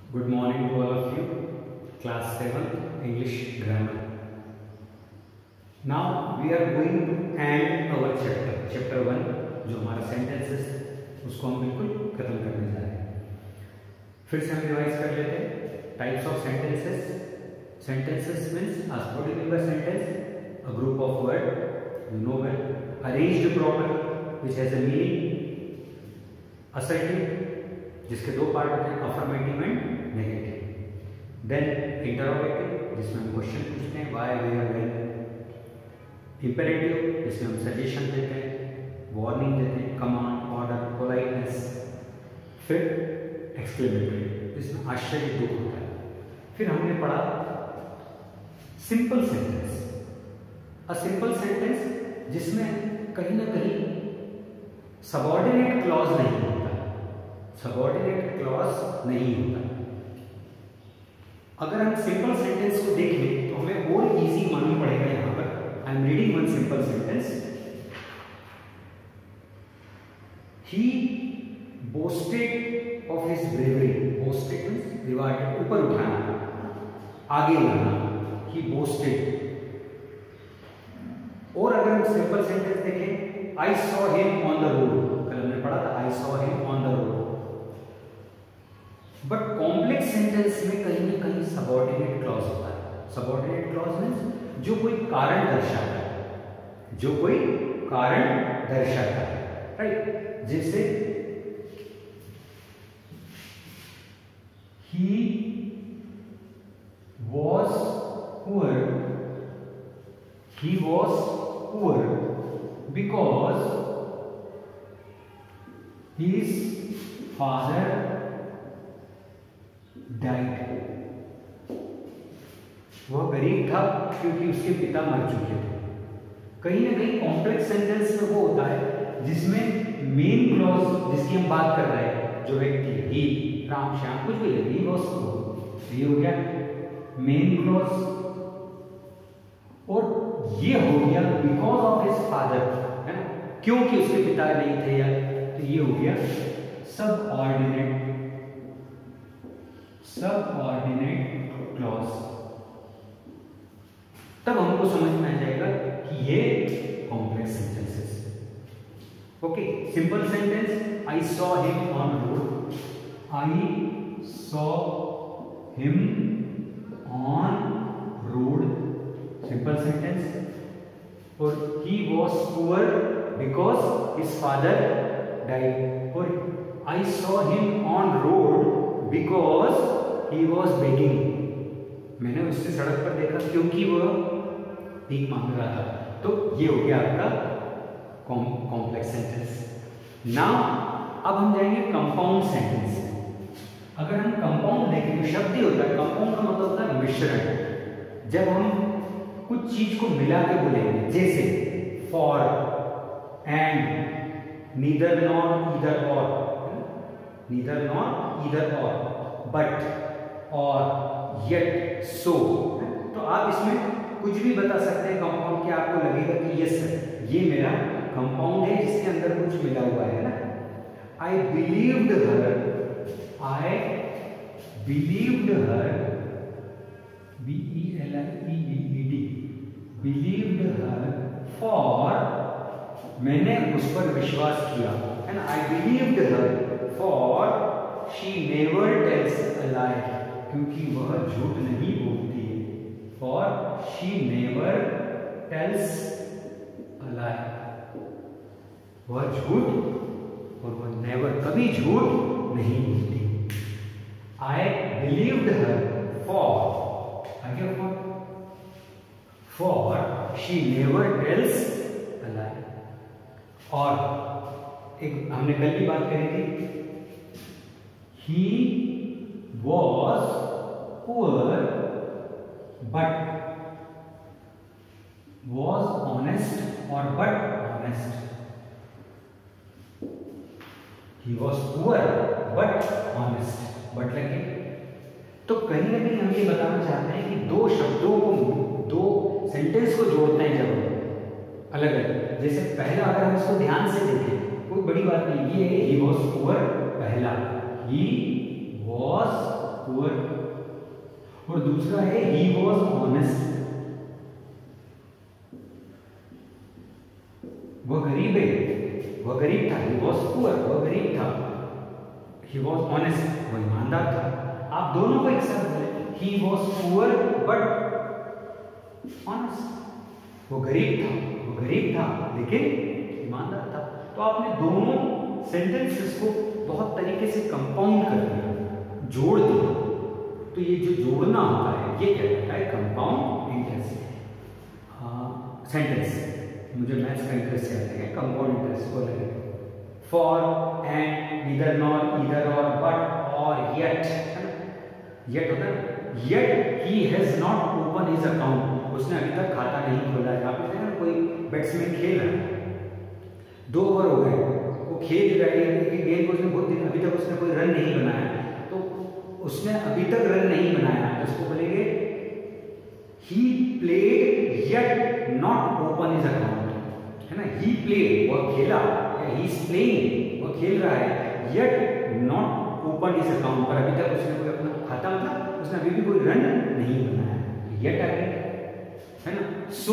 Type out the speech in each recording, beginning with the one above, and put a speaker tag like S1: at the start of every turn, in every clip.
S1: Good morning to all of you. Class 7 English Grammar. Now we are going to end our chapter 1 जो हमारा sentences उसको हम बिल्कुल खत्म करने जा रहे हैं। फिर से हम रिवाइज कर लेते हैं। Types of sentences. Sentences means what do you mean by sentence? A group of words you know well, arranged properly, which has a meaning, assertive जिसके दो पार्ट होते हैं, affirmative and negative, then interrogative जिसमें हम question पूछते हैं why where when, imperative जिसमें हम सजेशन देते हैं, वार्निंग देते हैं, कमांड, ऑर्डर, पोलाइटनेस, फिर एक्सक्लेमेटरी जिसमें आश्चर्य दुख होता है। फिर हमने पढ़ा simple sentence. A simple sentence जिसमें कहीं ना कहीं सबऑर्डिनेट क्लॉज नहीं होता, सबऑर्डिनेट क्लॉज नहीं होता। अगर हम सिंपल सेंटेंस को देख लें तो हमें और इजी मालूम पड़ेगा। यहां पर I am reading one simple sentence. He boasted of his bravery. Boasted means reward, ऊपर उठाना, आगे बढ़ना। He boasted. और अगर हम सिंपल सेंटेंस देखें, I saw him on the road. कल हमने पढ़ा था I saw him on the road. But complex sentence में कहीं ना कहीं सबऑर्डिनेट क्लॉज होता है। सबऑर्डिनेट क्लॉज मींस जो कोई कारण दर्शाता है, जो कोई कारण दर्शाता है, राइट। जैसे he was poor because his father died. वह गरीब था क्योंकि उसके पिता मर चुके थे। कहीं ना कहीं कॉम्प्लेक्स सेंटेंस में वो होता है जिसमें मेन क्लॉज जिसकी हम बात कर रहे हैं, जो व्यक्ति ही, राम, श्याम, कुछ भी ही वॉज, ये हो गया मेन क्लॉज। और ये हो गया बिकॉज ऑफ हिज फादर, है ना, क्योंकि उसके पिता नहीं थे, या तो ये हो गया सबऑर्डिनेट क्लॉज। तब हमको समझ में आ जाएगा कि ये कॉम्प्लेक्स सेंटेंसेस है। Okay, simple sentence, I saw him on road. I saw him on road, simple sentence. और he was poor because his father died. और I saw him on road because he was begging. मैंने उससे सड़क पर देखा क्योंकि वह भीख मांग रहा था। तो ये हो गया आपका कॉम्प्लेक्स सेंटेंस। नाउ अब हम जाएंगे कंपाउंड सेंटेंस। अगर हम कंपाउंड देखें तो शब्द ही होता है, कंपाउंड का मतलब होता है मिश्रण। जब हम कुछ चीज को मिला के बोलेंगे, जैसे for, and, neither nor either or, neither nor either or, but, or, yet, so, तो आप इसमें कुछ भी बता सकते हैं कंपाउंड के, आपको लगेगा कि यस ये मेरा कंपाउंड है जिसके अंदर कुछ मिला हुआ है ना। I believed her, B-E-L-I-E-V-E-D, believed her for, मैंने उस पर विश्वास किया, है ना। I believed her for she never tells a lie, क्योंकि वह झूठ नहीं बोलती है। For she never tells a lie, वह झूठ, और वह नेवर, कभी झूठ नहीं बोलती। आई बिलीव्ड हर फॉर, आगे for she never tells a lie. और एक हमने कल की बात करी थी, he was poor but was honest, or but honest. He was poor but honest, but लगे तो कहीं ना कहीं हम ये बताना चाहते हैं कि दो शब्दों को, दो सेंटेंस को जोड़ते हैं जब अलग अलग। जैसे पहला अगर हम इसको ध्यान से देखें, कोई बड़ी बात नहीं, ये he was poor पहला, he was पुअर, और दूसरा है he was honest, वह गरीब है, वह गरीब था, he was poor, वह गरीब था, he was honest, वह ईमानदार था। आप दोनों को एक साथ बोले, he was poor but honest, वो गरीब था लेकिन ईमानदार था। तो आपने दोनों सेंटेंसेस को बहुत तरीके से कंपाउंड कर दिया, जोड़ दिया। तो ये जो जोड़ना होता है ये क्या कहता है, कंपाउंड इंटरेस्ट सेंटेंस। मुझे मैथ्स का इंटरेस्ट याद है, कंपाउंड इंटरेस्ट को लगे for, and, neither nor, either or, but or, yet, है ना, येट होता है, yet he has not open his account, उसने अभी तक खाता नहीं खोला है। आपने देखा ना, कोई बैट्समैन खेल रहा है, 2 ओवर हो गए, वो खेल रहा है गेंद को, उसने बहुत दिन अभी तक उसने कोई रन नहीं बनाया, तो उसने अभी तक रन नहीं बनाया, तो उसको बोलेंगे he played yet not open his account, है ना, ही प्लेड वह खेला, ही इज प्लेइंग वह खेल रहा है, yet not open his account पर अभी तक उसने कोई अपना खाता, मतलब उसने अभी भी कोई रन नहीं बनाया, येट आ गया, है ना। सो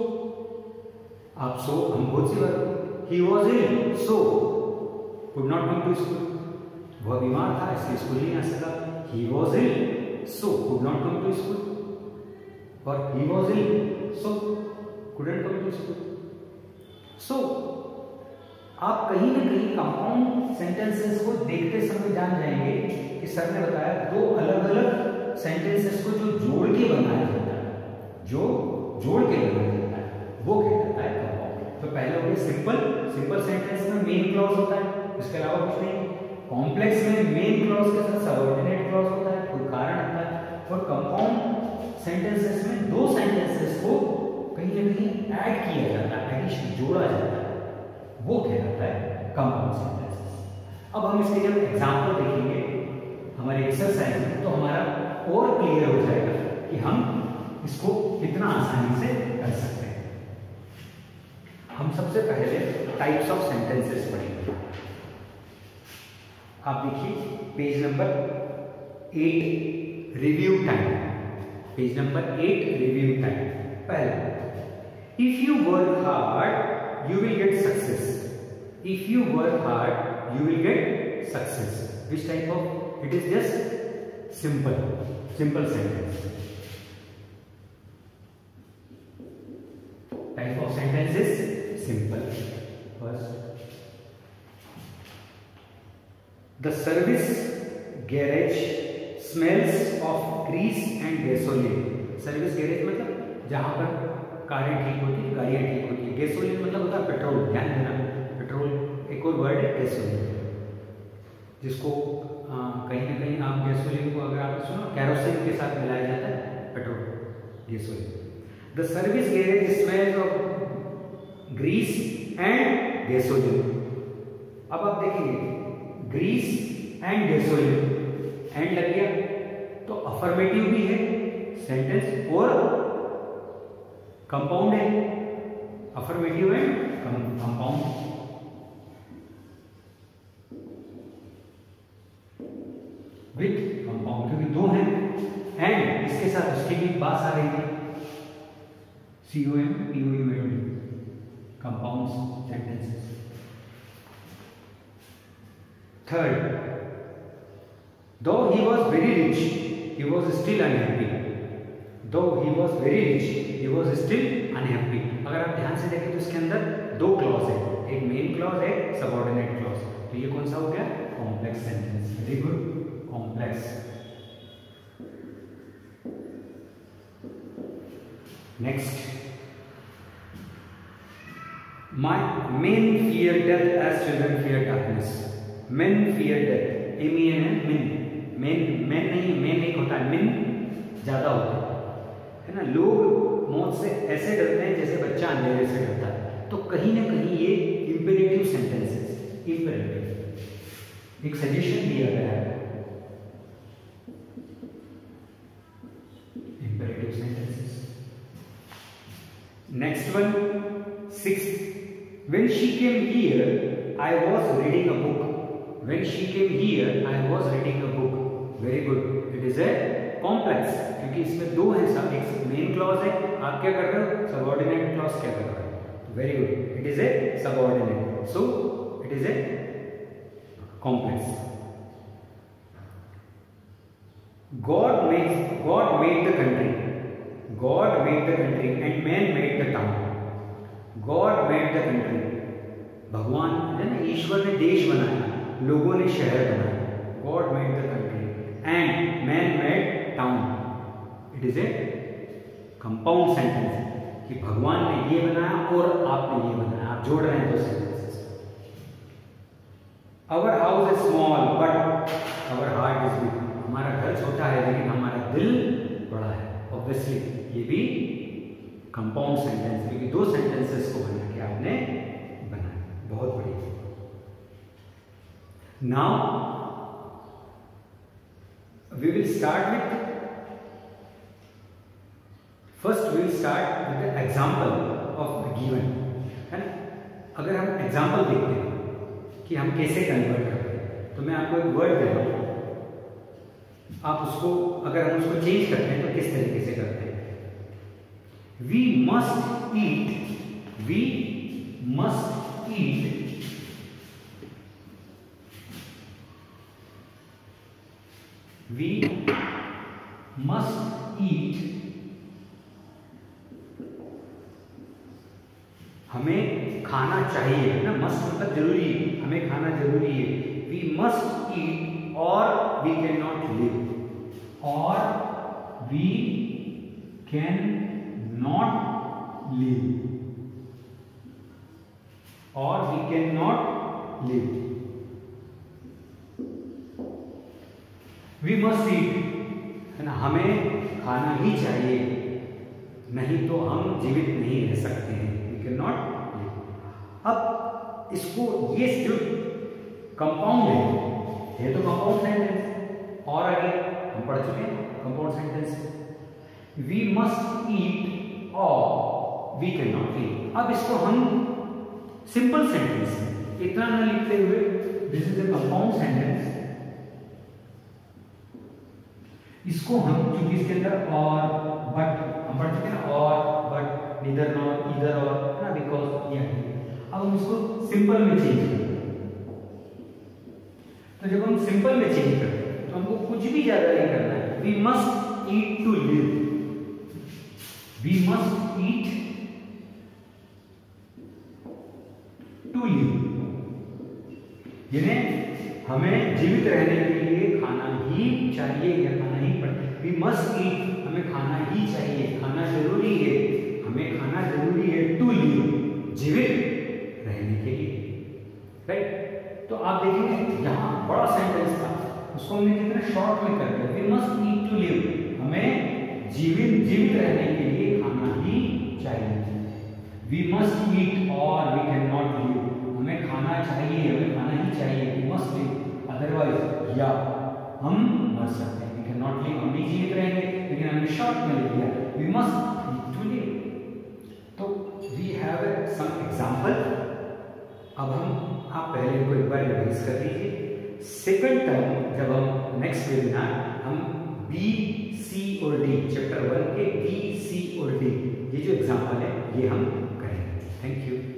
S1: आप सो हम बहुत सी बार, he was ill so could not come to school, वह बीमार था इसलिए स्कूल नहीं आ सका, he was ill so could not come to school, और he was ill so couldn't come to school। so आप कहीं ना कहीं कंपाउंड सेंटेंसेस को देखते समय जान जाएंगे कि सर ने बताया 2 अलग अलग सेंटेंसेस को जो जोड़ के बनाया जाता है, जो जोड़ के बनाया जाता है वो क्या कहता है, कंपाउंड। तो पहले हो गया सिंपल सेंटेंस में मेन क्लॉज होता है, इसके अलावा कुछ नहीं। कॉम्प्लेक्स में मेन क्लॉज के साथ सबऑर्डिनेट क्लॉज होता है, कोई कारण होता है। और कंपाउंड सेंटेंसेस में 2 सेंटेंसेस को कहीं ना कहीं ऐड किया जाता है, एडिशन जोड़ा जाता है, वो कहलाता है कंपाउंड सेंटेंसेस। अब हम इसके जब एग्जांपल देखेंगे हमारे एक्सरसाइज में, तो हमारा और क्लियर हो जाएगा कि हम इसको कितना आसानी से कर सकते हैं। हम सबसे पहले टाइप्स ऑफ सेंटेंसेस पढ़ेंगे। आप देखिए page number 8 review time, page number 8 review time. पहला, if you work hard you will get success, if you work hard you will get success. Which type of, it is just simple sentence. Type of sentences simple. First, the service garage smells of grease and gasoline. Service garage मतलब जहां पर कारें ठीक होती है, गाड़ियां ठीक होती है। गैसोलीन मतलब होता है पेट्रोल, ध्यान देना, पेट्रोल एक और वर्ड है गैसोलीन, जिसको कहीं ना कहीं आप गैसोलीन को अगर आप सुनो कैरोसिन के साथ मिलाया जाता है, petrol gasoline. The service garage smells of grease and gasoline. अब आप देखिए ग्रीस एंड गैसोलीन, एंड लग गया तो अफर्मेटिव भी है सेंटेंस और कंपाउंड है, affirmative and compound. With compound, क्योंकि 2 हैं, एंड इसके साथ उसकी भी बात आ रही है, COM compound sentences. Third, though he was very rich, he was still unhappy. Though he was very rich, he was still unhappy. अगर आप ध्यान से देखें तो इसके अंदर 2 क्लॉज है, एक मेन क्लॉज है, सबऑर्डिनेट क्लॉज। तो ये कौन सा हो गया, complex sentence. Very good, complex. Next, men fear death as children fear darkness. Men fear death, men है, men नहीं होता है, men ज्यादा होता है ना। लोग मौत से ऐसे डरते हैं जैसे बच्चा अंधेरे से डरता है। तो कहीं ना कहीं ये इंपेरेटिव सेंटेंस है, इंपेरेटिव। एक सजेशन दिया गया है, imperative sentences. Next one, 6th, when she came here I was reading a book. When she came here I was reading a book. Very good, it is is a complex, क्योंकि इसमें दो है, सब एक main clause है, आप क्या कर रहे हो, सबऑर्डिनेट क्लॉज क्या कर रहे हो, very good, it is a subordinate, so it is a complex. God made the country. God made the country and man made the town. God made the country. भगवान है ना, ईश्वर ने देश बनाया, लोगों ने शहर बनाया. God made the country and man made town. It is a compound sentence कि भगवान ने ये बनाया और आपने ये बनाया, आप जोड़ रहे हैं दो sentences. Our house is small but our heart is big. हमारा घर छोटा है लेकिन हमारा दिल बड़ा है. ऑब्वियसली ये भी कंपाउंड सेंटेंस, क्योंकि दो सेंटेंसेस को बना के आपने बनाया. बहुत बढ़िया. Now we will start with first we will start with the example of given, है ना. अगर हम एग्जांपल देखते हैं कि हम कैसे कन्वर्ट करते हैं, तो मैं आपको एक वर्ड दे रहा हूं, आप उसको, अगर हम उसको चेंज करते हैं तो किस तरीके से करते हैं. We must eat, we must eat, we must eat, हमें खाना चाहिए ना, मस्ट मतलब जरूरी है, हमें खाना जरूरी है. We must eat or we cannot live, or we cannot live, or we cannot live. We must eat, है ना, हमें खाना ही चाहिए, नहीं तो हम जीवित नहीं रह सकते हैं. We cannot live. अब इसको, ये जो कंपाउंड है, ये तो कंपाउंड सेंटेंस, और आगे हम पढ़ चुके हैं compound sentence. We must eat or we can not eat. अब इसको हम सिंपल सेंटेंस में इतना न लिखते हुए, this is a compound sentence, इसको हम, क्योंकि इसके अंदर और बट हम पढ़ चुके हैं ना, और बट, नीदर नॉट, ईदर और, ना, बिकॉज, या. अब हम इसको सिंपल में चेंज करें. तो जब हम सिंपल में चेंज करते हैं तो हमको कुछ भी ज्यादा नहीं करना है. We must eat to live, we must eat to live, यानी हमें जीवित रहने के लिए खाना ही चाहिए या खाना ही पड़े. वी मस्ट ईट, हमें खाना ही चाहिए, खाना जरूरी है, हमें खाना जरूरी है टू लिव, जीवित रहने के लिए. राइट. तो आप देखेंगे यहाँ बड़ा सेंटेंस था, उसको हमने कितने शॉर्ट में कर दिया. We must eat to live, हमें जीवित रहने के लिए खाना ही चाहिए. We must eat or we can not live, हमें खाना चाहिए, हमें खाना ही चाहिए. वी मस्ट लिव, अदरवाइज, या हम मर सकते हैं. वी कैन नॉट लिव, हम भी जीवित रहेंगे, लेकिन हमने शॉर्ट में लिख दिया. We must eat to live. तो वी हैव सम एग्जांपल. अब हम, आप पहले को एक बार रिवाइज कर लीजिए. सेकंड टर्म जब हम नेक्स्ट वेबिनार हम बी, सी और डी, चैप्टर 1 के बी, सी और डी, ये जो एग्जांपल है ये हम करेंगे. Thank you.